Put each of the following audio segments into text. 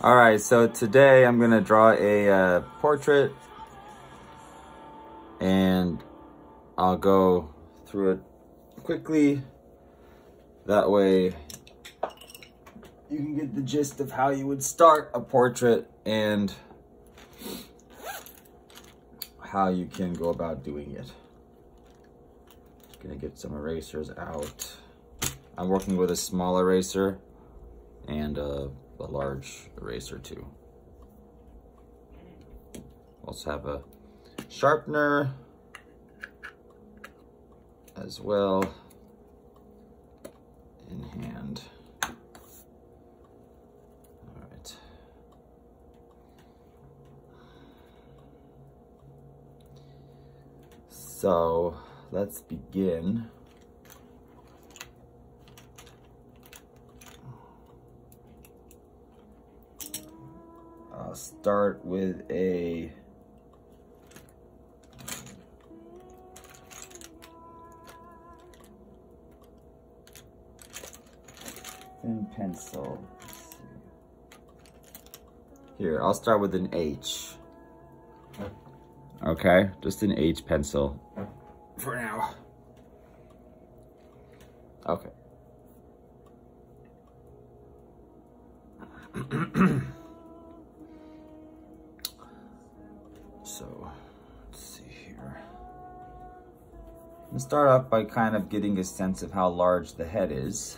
All right, so today I'm gonna draw a portrait, and I'll go through it quickly. That way you can get the gist of how you would start a portrait and how you can go about doing it. Gonna get some erasers out. I'm working with a small eraser and a large eraser too. Also have a sharpener as well in hand. All right. So let's begin. I'll start with a thin pencil. Here, I'll start with an H. Okay, just an H pencil for now. Okay. So, let's see here. Let's start off by kind of getting a sense of how large the head is.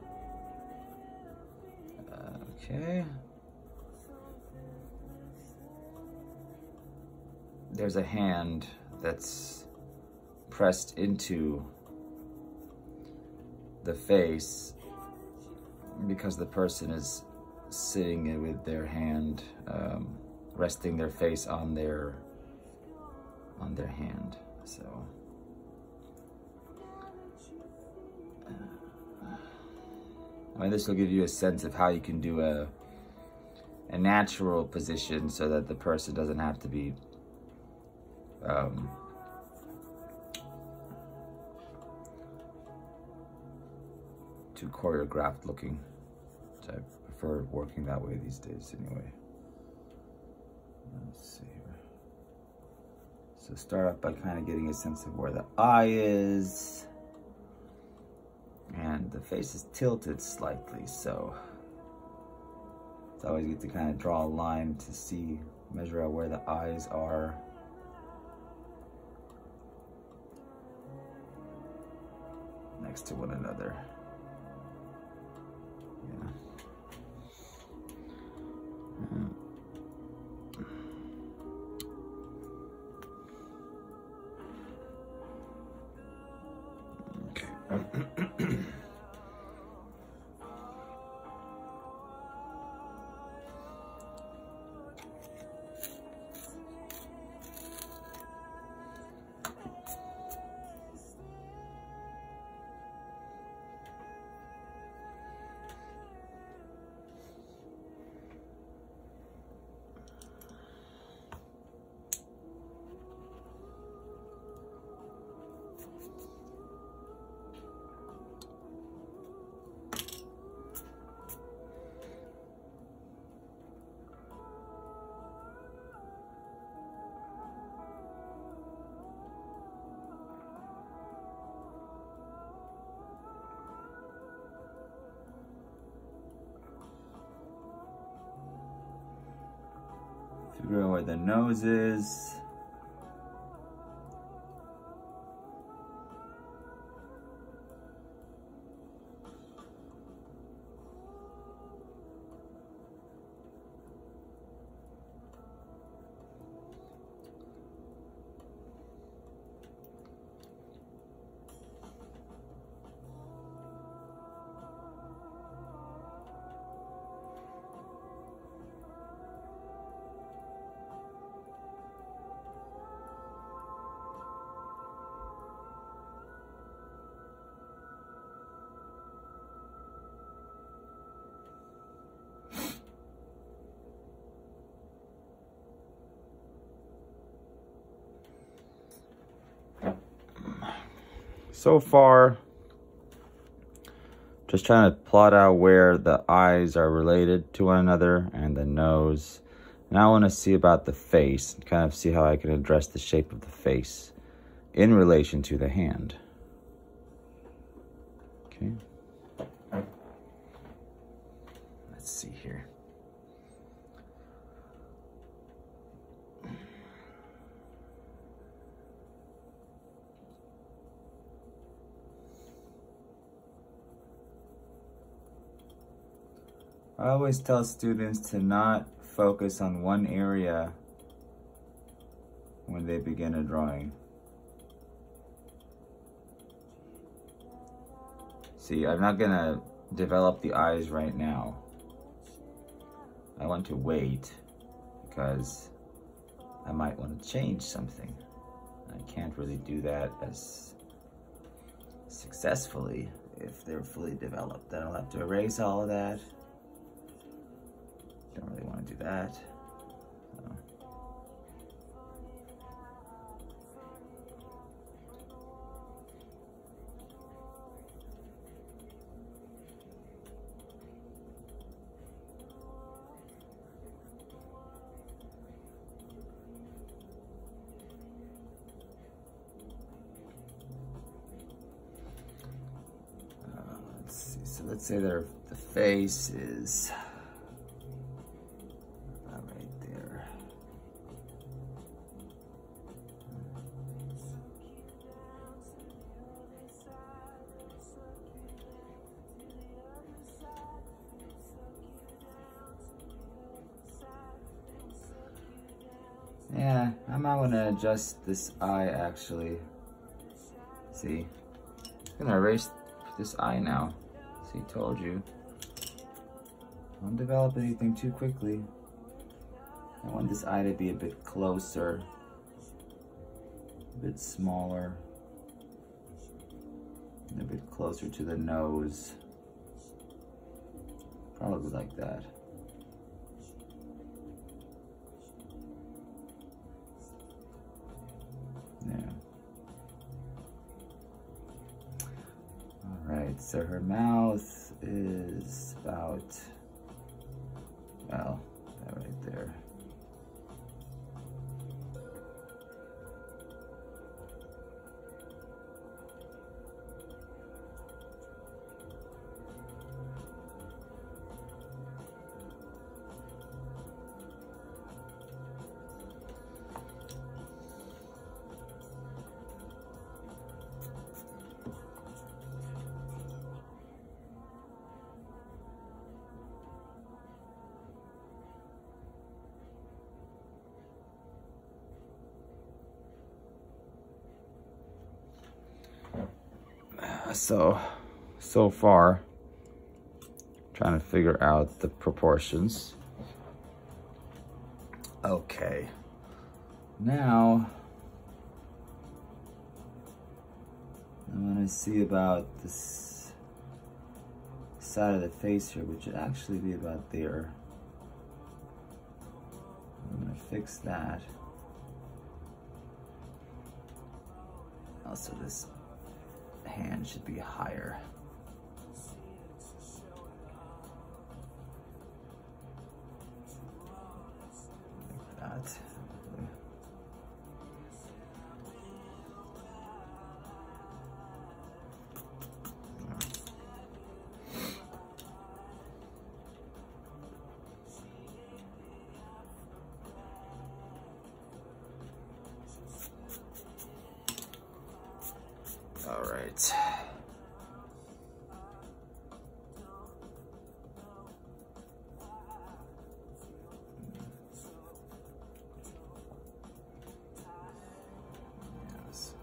Okay. There's a hand that's pressed into the face because the person is sitting with their hand, resting their face on their hand. So I mean, this will give you a sense of how you can do a natural position so that the person doesn't have to be too choreographed looking. So I prefer working that way these days anyway. Let's see here. So start off by kind of getting a sense of where the eye is. And the face is tilted slightly, so it's always good to kind of draw a line to see, measure out where the eyes are. Next to one another. Yeah. Okay. Figure out where the nose is. So far, Just trying to plot out where the eyes are related to one another and the nose. Now I want to see about the face, kind of see how I can address the shape of the face in relation to the hand. Okay. Let's see here. I always tell students to not focus on one area when they begin a drawing. See, I'm not gonna develop the eyes right now. I want to wait because I might want to change something. I can't really do that as successfully if they're fully developed. Then I'll have to erase all of that. Don't really want to do that. Let's see. So let's say the face is right there. Yeah, I might want to adjust this eye actually. See, I'm gonna erase this eye now. See, told you. Don't develop anything too quickly. I want this eye to be a bit closer, a bit smaller, and a bit closer to the nose. Probably like that. Yeah. Alright, so her mouth is about, well, that right there. So far, trying to figure out the proportions. Okay, now I want to see about this side of the face here, which would actually be about there. I'm going to fix that. Also, this hand should be higher. Like that. All right. Yes.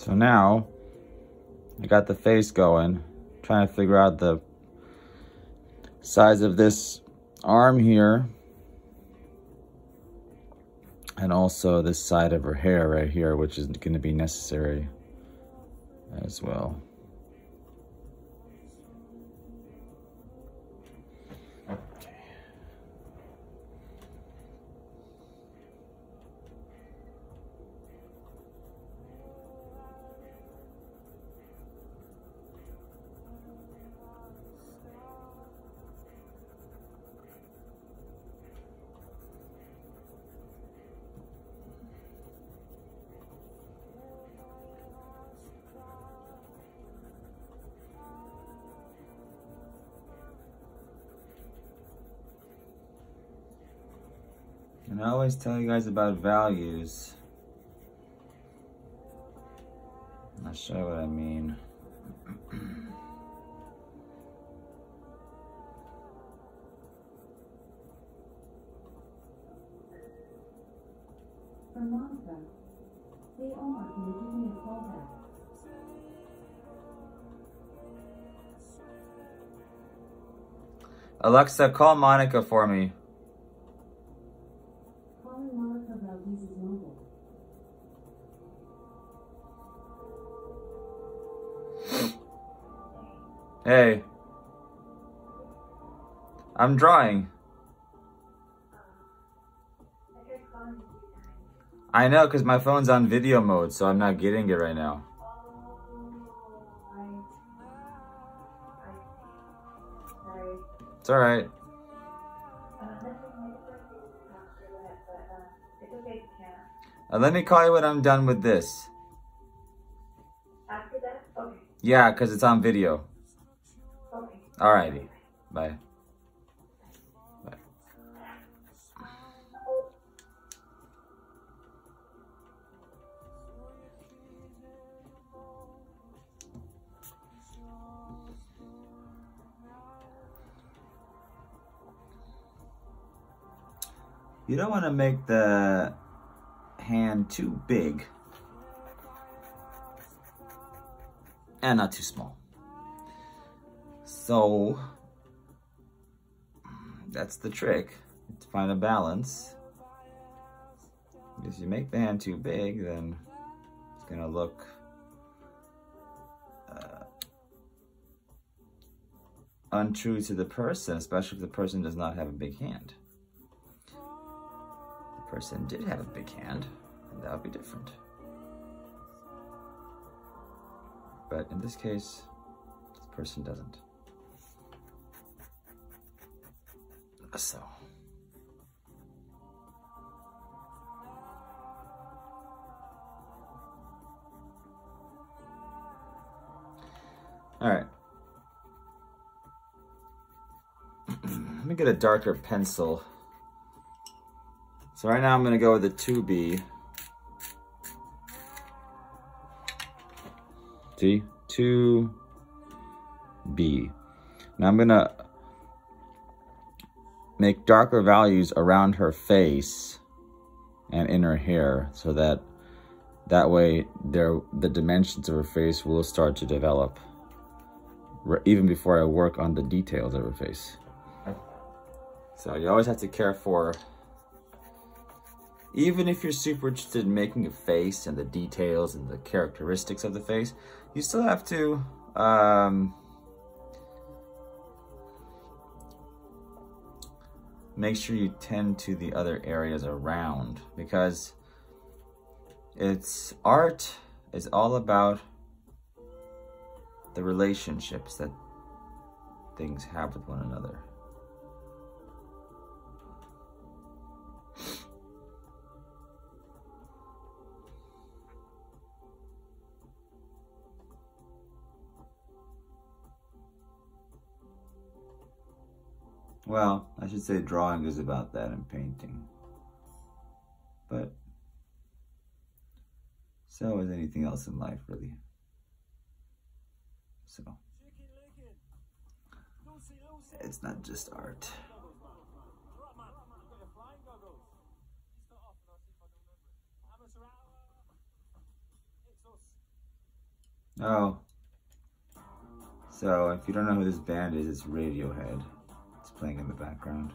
So now I got the face going, trying to figure out the size of this arm here. And also this side of her hair right here, which is going to be necessary as well. And I always tell you guys about values. I'll show you what I mean. From Monica, hey Omar, can you give me a call back? Alexa, call Monica for me. Calling Monica Valdez's mobile. Hey. I'm drawing. I know, because my phone's on video mode, so I'm not getting it right now. It's alright. Let me call you when I'm done with this. After that? Okay. Yeah, because it's on video. Okay. Alrighty. Bye. Bye. You don't want to make the hand too big and not too small. So that's the trick, to find a balance. If you make the hand too big, then it's gonna look untrue to the person, especially if the person does not have a big hand. Person did have a big hand, and that would be different. But in this case, this person doesn't. So. All right. Let me get a darker pencil. So right now I'm gonna go with a 2B. See? 2B. Now I'm gonna make darker values around her face and in her hair so that way the dimensions of her face will start to develop even before I work on the details of her face. So you always have to care for, even if you're super interested in making a face and the details and the characteristics of the face, you still have to make sure you tend to the other areas around, because art is all about the relationships that things have with one another. Well, I should say drawing is about that and painting. But so is anything else in life, really. So it's not just art. Oh. So, if you don't know who this band is, it's Radiohead. It's playing in the background.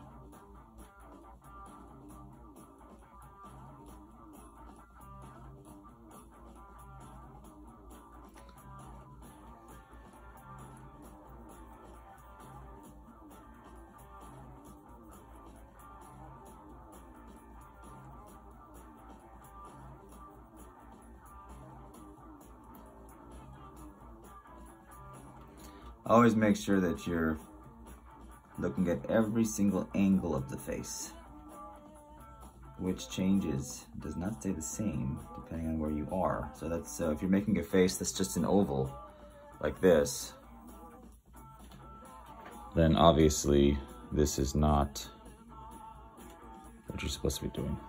Always make sure that you're looking at every single angle of the face, which changes, does not stay the same depending on where you are. So that's, if you're making a face that's just an oval, like this, then obviously this is not what you're supposed to be doing.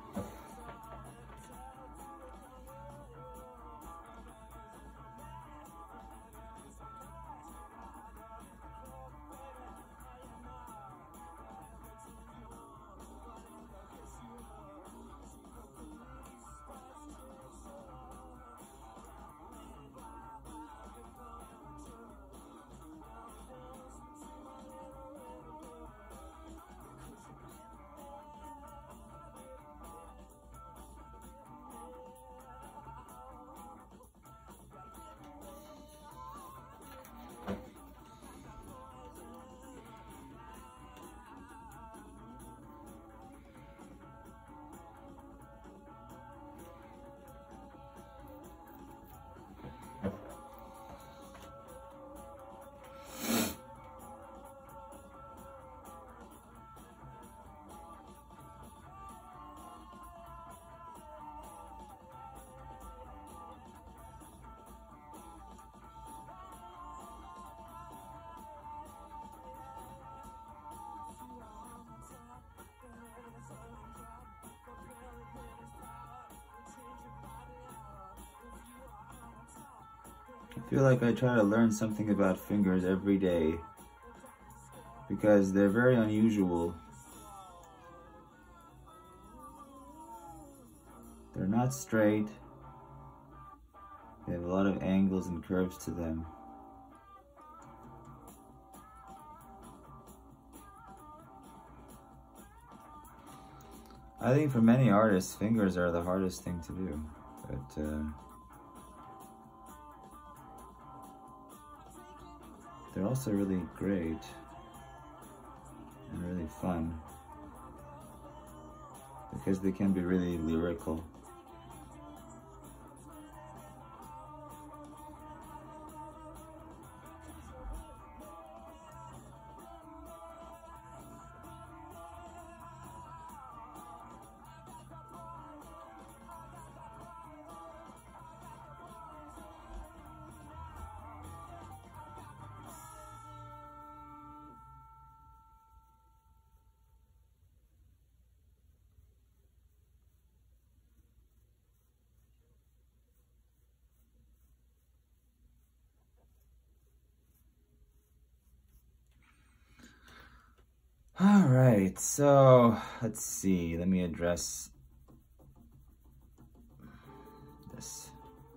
I feel like I try to learn something about fingers every day because they're very unusual. They're not straight. They have a lot of angles and curves to them. I think for many artists, fingers are the hardest thing to do, but they're also really great and really fun because they can be really lyrical. All right, so let's see. Let me address this.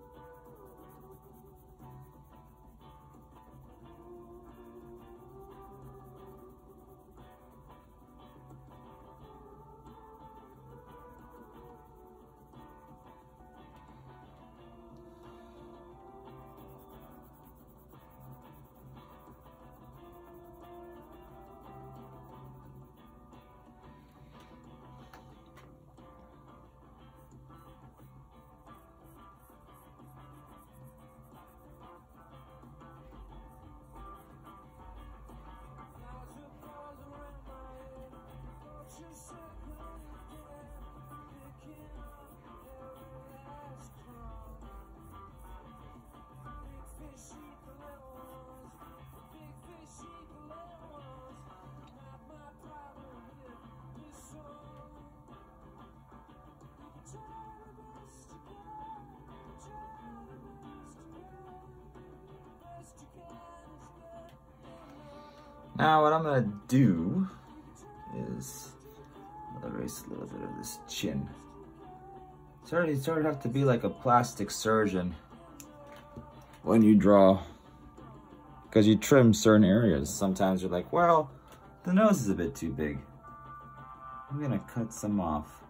Now what I'm gonna do is erase a little bit of this chin. It sort of have to be like a plastic surgeon when you draw, because you trim certain areas. Sometimes you're like, well, the nose is a bit too big. I'm gonna cut some off.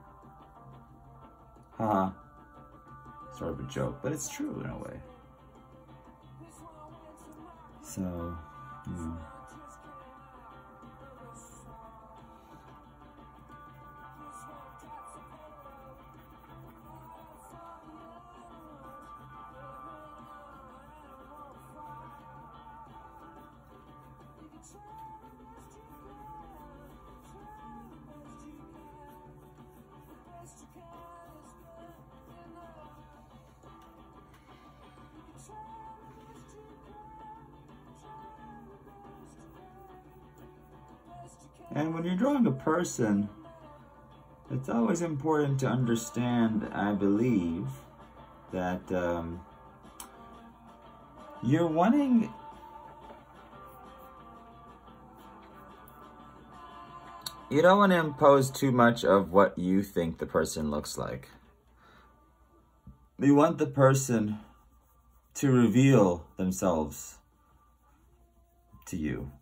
Haha. Sort of a joke, but it's true in a way. So, yeah. And when you're drawing a person, it's always important to understand, I believe, that you're wanting you don't want to impose too much of what you think the person looks like. You want the person to reveal themselves to you.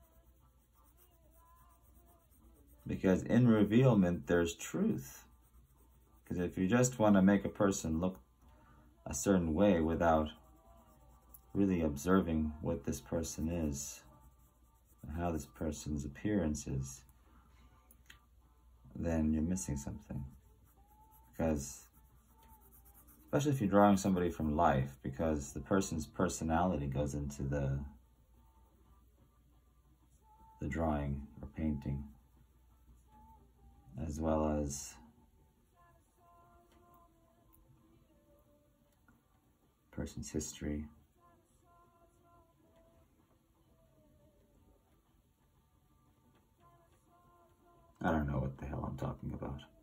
Because in revealment, there's truth. Because if you just want to make a person look a certain way without really observing what this person is, and how this person's appearance is, then you're missing something. Because, especially if you're drawing somebody from life, because the person's personality goes into the drawing or painting, as well as person's history. I don't know what the hell I'm talking about.